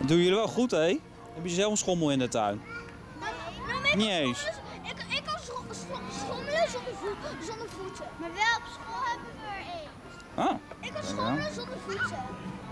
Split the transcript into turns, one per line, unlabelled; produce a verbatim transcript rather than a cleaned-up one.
Doe jullie wel goed, hé? Heb je zelf een schommel in de tuin?
Nou, nou, ik
Niet
kan
eens.
schommelen- Ik, ik kan scho- scho- schommelen zonder, vo- zonder voeten. Maar wel op school hebben we er één.
Ah,
Ik kan
kijk aan.
schommelen zonder voeten.